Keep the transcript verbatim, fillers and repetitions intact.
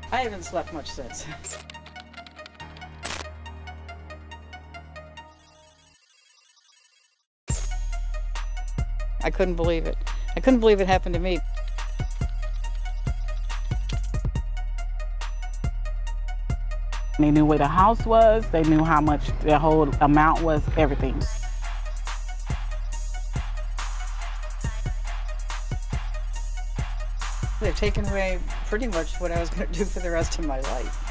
I haven't slept much since. I couldn't believe it. I couldn't believe it happened to me. They knew where the house was, they knew how much the whole amount was, everything. They've taken away pretty much what I was going to do for the rest of my life.